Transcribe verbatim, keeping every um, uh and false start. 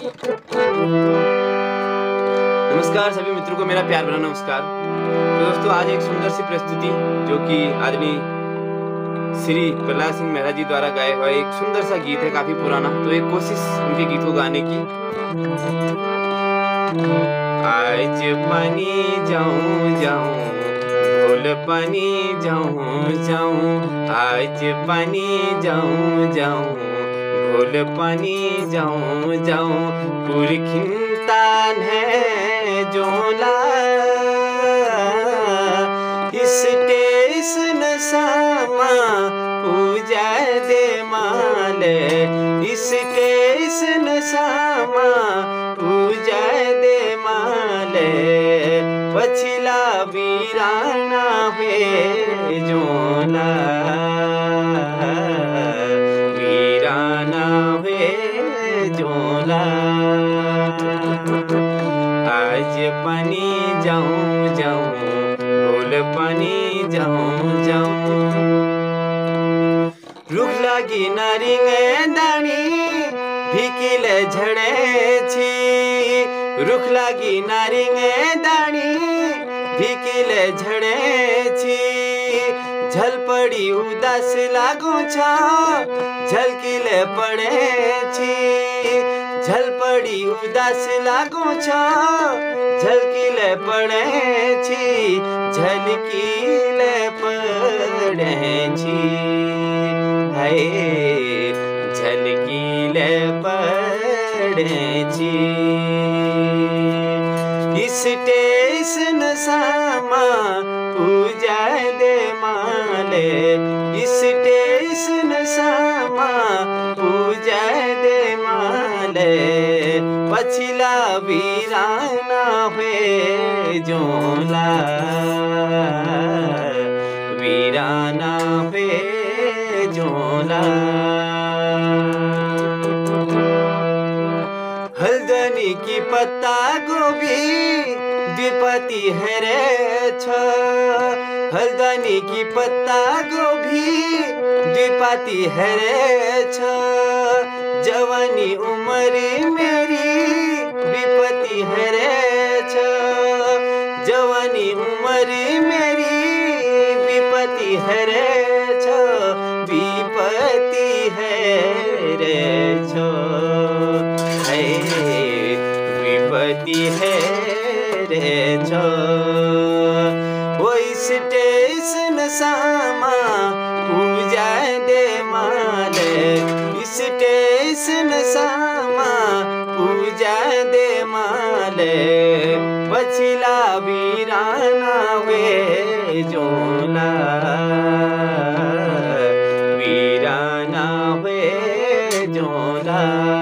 नमस्कार सभी मित्रों को मेरा प्यार भरा नमस्कार। तो दोस्तों आज एक सुंदर सी प्रस्तुति जो कि आदरणीय श्री प्रहलाद सिंह मेहरा जी द्वारा गाया हुआ एक सुंदर सा गीत है, काफी पुराना। तो एक कोशिश उनके गीत को गाने की। आज पानी जाऊं जाऊं ढोल पानी जाऊं जाऊं, आज पानी जाऊं जाऊं ढोल पानी जाऊं जाऊं, पुरखिंतान है जोला इस टेस नसामा पूजा दे माले, इस टेस नसामा पूजा दे माले, पछिला वीराना हुए जोला वीराना हुए जोला। आज पानी जाऊं जाऊं ढोल पानी जाऊं जाऊं, रुख लागी नारिंगे दाणी भिकिले झड़े छी, रुख लागी नारिंगे दाणी भिकिले झड़े छी, झल पड़ी उदास लागो छ झलकिले पड़े छी, झल पड़ी उदास लागो छ झलकिले पड़े छी, झलकिले पड़े छी, हाय झलकिले पड़े छी। इस टेसन सामा पूजा दे माले, इस टेसन सामा पूजा दे माले, पछिला वीराना हुए जोला वीराना हुए जोला। हल्दनी की पत्ता गोभी द्विपति है रे छ, हल्दनी की पत्ता गोभी द्विपति है रे छ, जवानी उम्र मेरी विपत्ति है रे छ, जवानी उम्र मेरी विपत्ति है रे छ, विपत्ति है रे छ, विपत्ति है रे छ। वो इस टेसन सामा पूजा दे माले, इस टेसन सामा पूजा दे माले, पछिला वीराना हुए जोला वीराना हुए जोला।